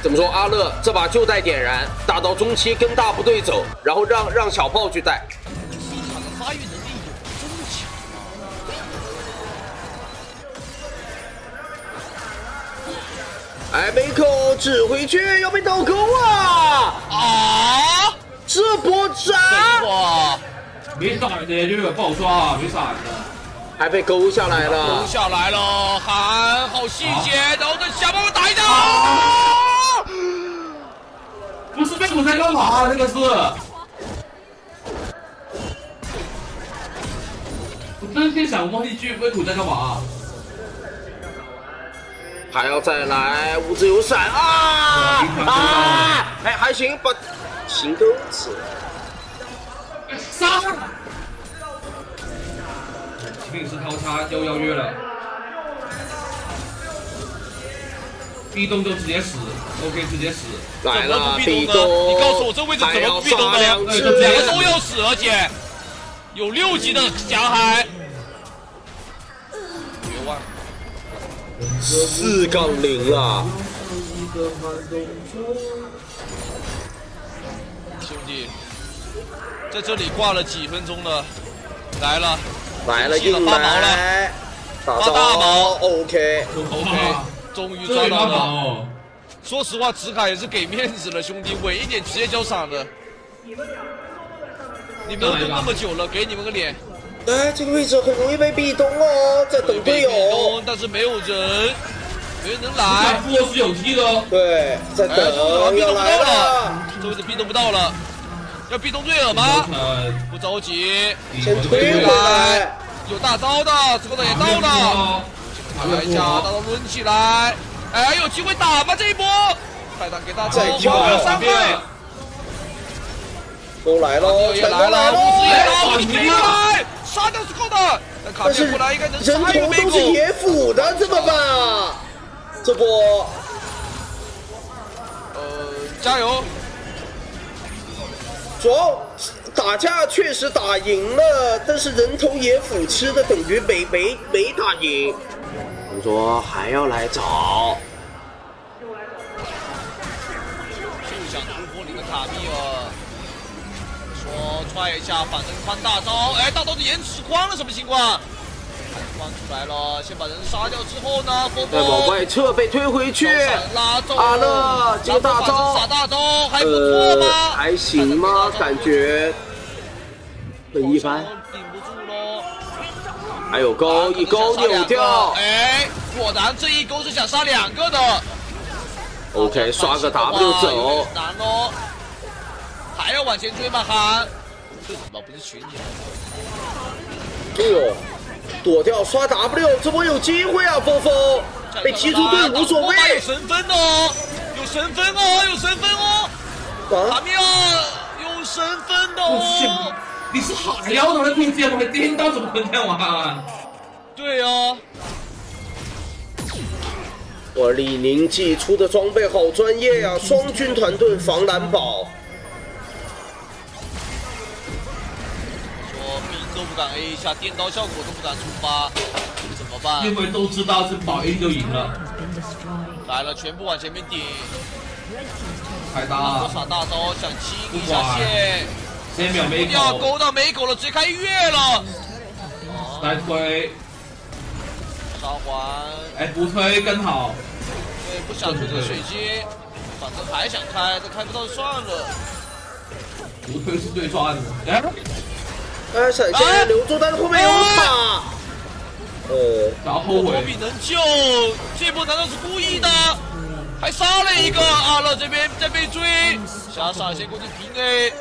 怎么说？阿乐这把就带点燃，打到中期跟大部队走，然后让小炮去带。 西塔的发育能力有这么强吗？ 哎，梅口指回去要被倒钩啊！ 啊！ 这波斩！ 哇，没闪的，就是不好刷，没闪的。 还被勾下来了， 勾下来了，喊好细节，然后再下帮我打一下。 不是被我在干嘛？那个是，我真心想问一句，威虎在干嘛？ 还要再来，无自由闪啊！哎，还行，把行钩子杀！ 命是交叉又邀约了，壁咚就直接死 ，OK 直接死。 来了， 壁咚呢？你告诉我这位置怎么不壁咚呢？两个都要死，而且有6级的霞海。绝望。 4杠0了。 兄弟，在这里挂了几分钟了，来了。 来了，硬来， 发大毛 ，OK， 终于抓到了。说实话，直卡也是给面子了，兄弟，稳一点直接交闪的。你们都那么久了，给你们个脸。 哎，这个位置很容易被壁咚哦，在等队友， 但是没有人能来。 不过是有踢的哦。 对，在等，要来了， 这位置壁咚不到了。 要壁咚瑞尔吗？不着急， 先推回来。 有大招的，这个人也到了。来一下，大招抡起来。哎，有机会打吗？这一波，泰坦给大招， 再 3倍。 都来了， 也来了，物资也到，你飞过来，杀掉是够的。但卡片过来应该能杀人头都是野辅的，怎么办啊？这波， 加油！ 主要打架确实打赢了，但是人头野辅吃的等于没打赢。我说还要来找， 就想突破你的卡密尔，说踹一下反身宽大招，哎，大招的延迟宽了，什么情况？宽出来了，先把人杀掉之后呢，波波往外撤被推回去， 拉走阿乐接大招， 傻大招还不错吗？ 还行吗？感觉很一般。 顶不住喽。 还有勾一勾扭掉， 哎，果然这一勾是想杀2个的。 OK， 刷个 W 走。 难哦，还要往前追吗？喊，这怎么不是群你？ 哎呦，躲掉刷 W， 这波有机会啊！峰峰被踢出队无所谓。 有神分哦，有神分哦，有神分哦。卡米尔有神分的哦。 你是海妖的中间吗？颠倒怎么可能这样玩？ 对啊。 哇，李宁寄出的装备好专业呀、双军团盾防蓝宝。 说兵都不敢 A 一下，电刀效果都不敢触发，怎么办？ 因为都知道这保 A 就赢了。 来了，全部往前面顶。 太大了。 多耍大招，想清一下线。 3秒没要勾到没狗了，直接开越了。 来推。 杀环。 哎，不推更好。 对，不想推这个水晶，反正还想开，但开不到就算了。 不推是对抓的。 哎，闪现留住，但是后面有塔。 然后后悔。 托比能救，这波难道是故意的？还杀了一个，阿乐这边在被追，傻傻先过去平 A。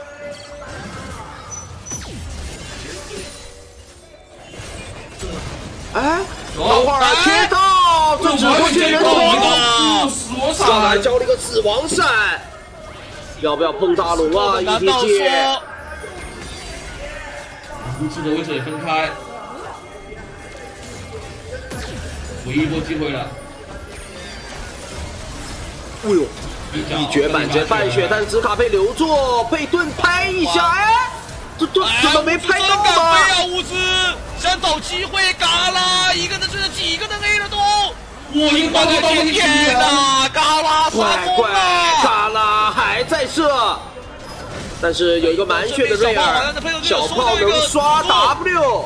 哎，等会儿贴到，这只会接人头，上来交了一个死亡闪，要不要碰大龙啊 ？ETG， 无知的位置也分开，唯一波机会了。 哎呦，一绝满绝半血，但紫卡被留住，被盾拍一下，哎，这盾怎么没拍到吗？ 啊，乌兹想找机会，嘎啦，一个人追着几个人 A 了都。 我应该到天哪，嘎啦杀快，卡拉还在射，但是有一个蛮血的瑞尔，小炮能刷 W。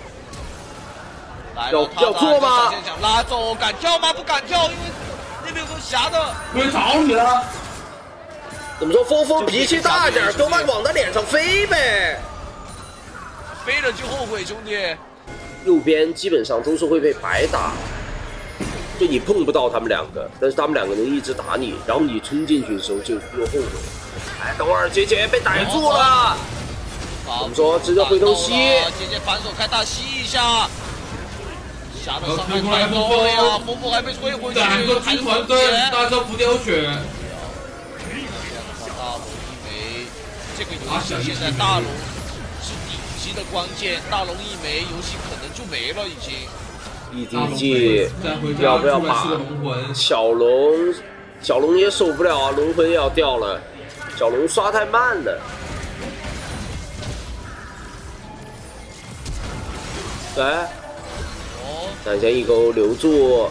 要做吗？ 想拉走，敢跳吗？不敢跳，因为那边有个霞的。 我找你了。 怎么说？峰峰脾气大点，都把往他脸上飞呗。 飞了就后悔，兄弟。 右边基本上都是会被白打，就你碰不到他们两个，但是他们两个能一直打你，然后你冲进去的时候就又后悔。哎，等会儿姐姐被逮住了。怎么说？直接回头吸。 姐姐反手开大吸一下。 霞的伤害太高了呀，风风还被推回去， 两个军团跟大招不掉血。 大龙一枚，这个游戏现在大龙是顶级的关键，大龙一枚，游戏可能就没了已经。 EDG 要不要把小龙也受不了啊，龙魂也要掉了，小龙刷太慢了。来。 闪现一勾留住，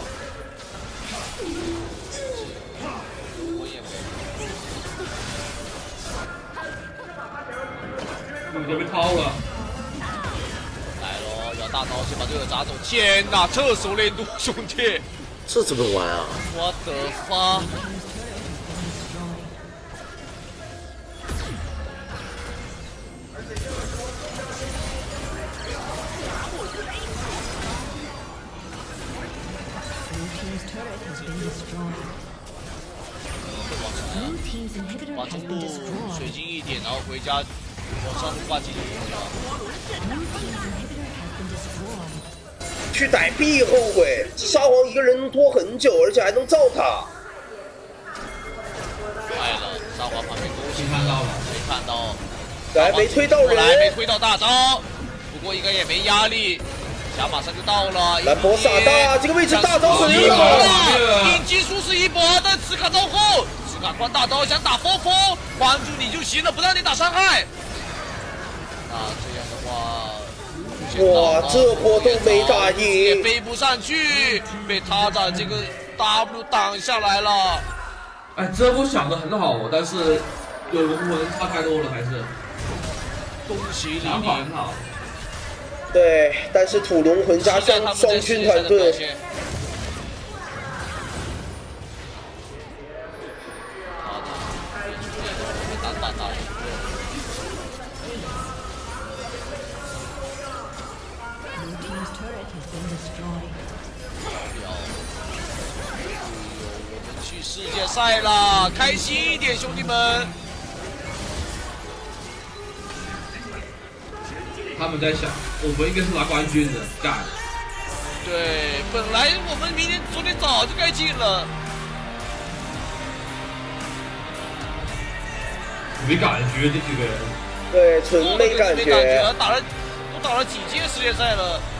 你这被掏了。 来喽，要大刀先把队友砸走！天哪，这熟练度，兄弟， 这怎么玩啊？ 我的发！ 往中路水晶一点，然后回家往上路挂机就可以了。 去逮 B 后悔，沙皇一个人能拖很久，而且还能造塔。 坏了，沙皇旁边勾心看到了， 没看到。 来没推到人， 来没推到大招，不过应该也没压力。 霞马上就到了， 来博萨大这个位置大招很热了，顶级术士一搏，但此卡招后，此卡关大招想打风风，关注你就行了，不让你打伤害。那这样的哇， 话， 这波都没打赢， 也飞不上去，被他的这个 W 挡下来了。 哎，这波想的很好，但是有龙魂差太多了，还是。 恭喜你， 想法很好。 对，但是土龙魂加上双军团队， 我们去世界赛了，开心一点，兄弟们！ 他们在想，我们应该是拿冠军的，干。 对，本来我们昨天早就该进了。 没感觉这几个人。 对，纯没感觉。 都打了几届世界赛了。